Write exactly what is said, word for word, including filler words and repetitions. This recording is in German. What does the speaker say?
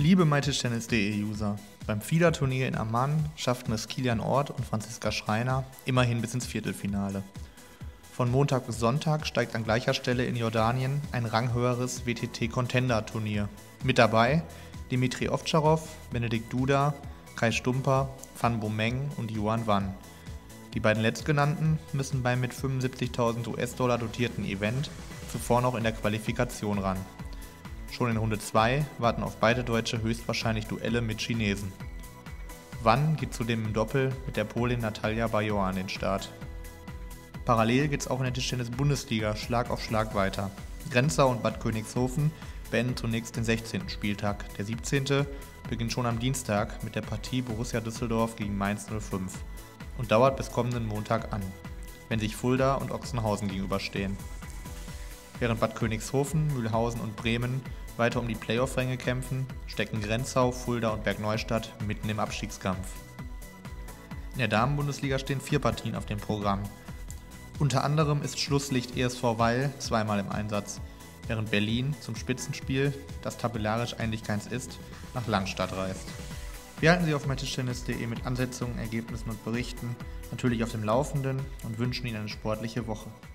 Liebe mytischtennis punkt de-User, beim FIDA-Turnier in Amman schafften es Kilian Orth und Franziska Schreiner immerhin bis ins Viertelfinale. Von Montag bis Sonntag steigt an gleicher Stelle in Jordanien ein ranghöheres W T T-Contender-Turnier. Mit dabei Dimitri Ovtcharov, Benedikt Duda, Kai Stumper, Van Bommeng und Yuan Wan. Die beiden letztgenannten müssen beim mit fünfundsiebzigtausend US-Dollar dotierten Event zuvor noch in der Qualifikation ran. Schon in Runde zwei warten auf beide Deutsche höchstwahrscheinlich Duelle mit Chinesen. Wan geht zudem im Doppel mit der Polin Natalia Bajor an den Start. Parallel geht es auch in der Tischtennis-Bundesliga Schlag auf Schlag weiter. Grenzau und Bad Königshofen beenden zunächst den sechzehnten Spieltag. Der siebzehnte beginnt schon am Dienstag mit der Partie Borussia Düsseldorf gegen Mainz null fünf und dauert bis kommenden Montag an, wenn sich Fulda und Ochsenhausen gegenüberstehen. Während Bad Königshofen, Mühlhausen und Bremen weiter um die Playoff-Ränge kämpfen, stecken Grenzau, Fulda und Bergneustadt mitten im Abstiegskampf. In der Damenbundesliga stehen vier Partien auf dem Programm. Unter anderem ist Schlusslicht E S V Weil zweimal im Einsatz, während Berlin zum Spitzenspiel, das tabellarisch eigentlich keins ist, nach Langstadt reist. Wir halten Sie auf mytischtennis punkt de mit Ansetzungen, Ergebnissen und Berichten natürlich auf dem Laufenden und wünschen Ihnen eine sportliche Woche.